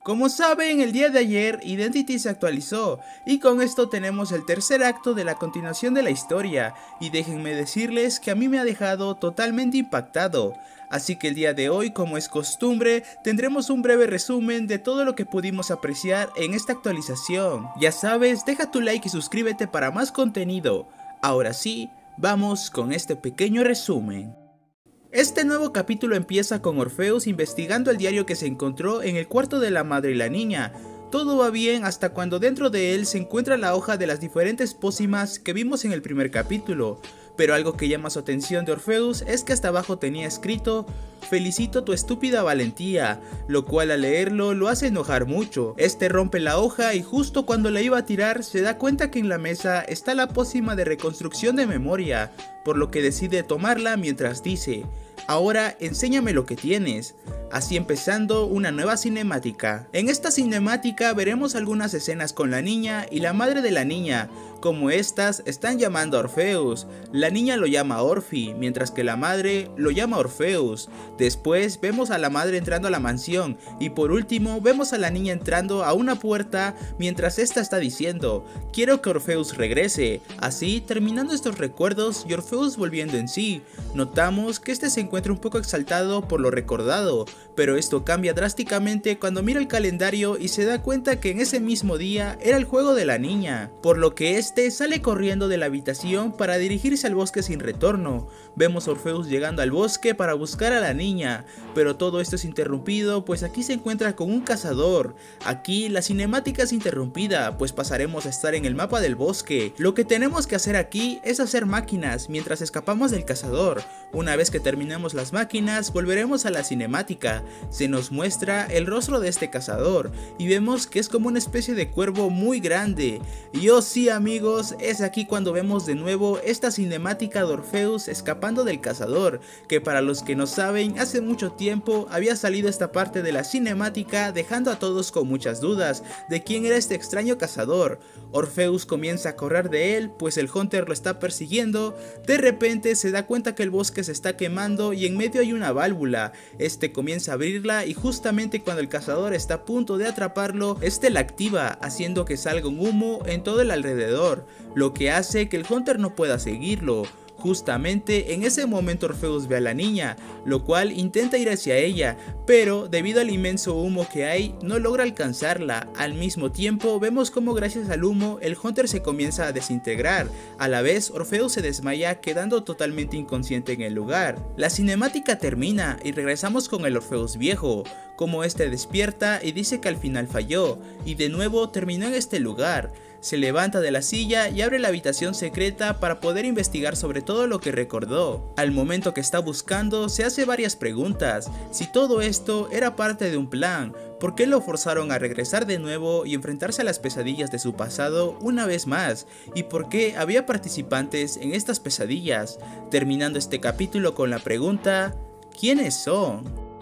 Como saben, el día de ayer Identity se actualizó y con esto tenemos el tercer acto de la continuación de la historia, y déjenme decirles que a mí me ha dejado totalmente impactado. Así que el día de hoy, como es costumbre, tendremos un breve resumen de todo lo que pudimos apreciar en esta actualización. Ya sabes, deja tu like y suscríbete para más contenido. Ahora sí, vamos con este pequeño resumen. Este nuevo capítulo empieza con Orpheus investigando el diario que se encontró en el cuarto de la madre y la niña. Todo va bien hasta cuando dentro de él se encuentra la hoja de las diferentes pócimas que vimos en el primer capítulo. Pero algo que llama su atención de Orpheus es que hasta abajo tenía escrito: "Felicito tu estúpida valentía", lo cual al leerlo lo hace enojar mucho. Este rompe la hoja y justo cuando la iba a tirar se da cuenta que en la mesa está la pócima de reconstrucción de memoria, por lo que decide tomarla mientras dice: "Ahora enséñame lo que tienes", así empezando una nueva cinemática. En esta cinemática veremos algunas escenas con la niña y la madre de la niña, como estas están llamando a Orpheus. La niña lo llama Orphy, mientras que la madre lo llama Orpheus. Después vemos a la madre entrando a la mansión y por último vemos a la niña entrando a una puerta mientras esta está diciendo: "Quiero que Orpheus regrese", así terminando estos recuerdos y Orpheus volviendo en sí. Notamos que este se encuentra un poco exaltado por lo recordado, pero esto cambia drásticamente cuando mira el calendario y se da cuenta que en ese mismo día era el juego de la niña, por lo que este sale corriendo de la habitación para dirigirse al bosque sin retorno. Vemos a Orpheus llegando al bosque para buscar a la niña, pero todo esto es interrumpido pues aquí se encuentra con un cazador. Aquí la cinemática es interrumpida pues pasaremos a estar en el mapa del bosque. Lo que tenemos que hacer aquí es hacer máquinas mientras escapamos del cazador. Una vez que terminemos las máquinas volveremos a la cinemática. Se nos muestra el rostro de este cazador y vemos que es como una especie de cuervo muy grande. Y oh sí amigos, es aquí cuando vemos de nuevo esta cinemática de Orpheus escapando del cazador, que para los que no saben, hace mucho tiempo había salido esta parte de la cinemática dejando a todos con muchas dudas de quién era este extraño cazador. Orpheus comienza a correr de él pues el Hunter lo está persiguiendo. De repente se da cuenta que el bosque se está quemando y en medio hay una válvula. Este comienza a abrirla y justamente cuando el cazador está a punto de atraparlo, este la activa haciendo que salga un humo en todo el alrededor, lo que hace que el Hunter no pueda seguirlo. Justamente en ese momento Orpheus ve a la niña, lo cual intenta ir hacia ella, pero debido al inmenso humo que hay, no logra alcanzarla. Al mismo tiempo vemos como gracias al humo el Hunter se comienza a desintegrar. A la vez Orpheus se desmaya quedando totalmente inconsciente en el lugar. La cinemática termina y regresamos con el Orpheus viejo, como este despierta y dice que al final falló, y de nuevo terminó en este lugar. Se levanta de la silla y abre la habitación secreta para poder investigar sobre todo lo que recordó. Al momento que está buscando se hace varias preguntas: si todo esto era parte de un plan, ¿por qué lo forzaron a regresar de nuevo y enfrentarse a las pesadillas de su pasado una vez más? ¿Y por qué había participantes en estas pesadillas? Terminando este capítulo con la pregunta: ¿quiénes son?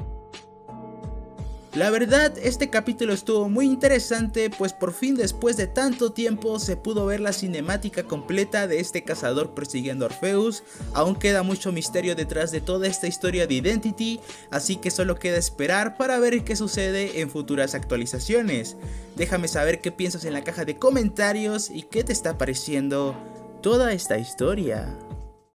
La verdad, este capítulo estuvo muy interesante pues por fin después de tanto tiempo se pudo ver la cinemática completa de este cazador persiguiendo a Orpheus. Aún queda mucho misterio detrás de toda esta historia de Identity, así que solo queda esperar para ver qué sucede en futuras actualizaciones. Déjame saber qué piensas en la caja de comentarios y qué te está pareciendo toda esta historia.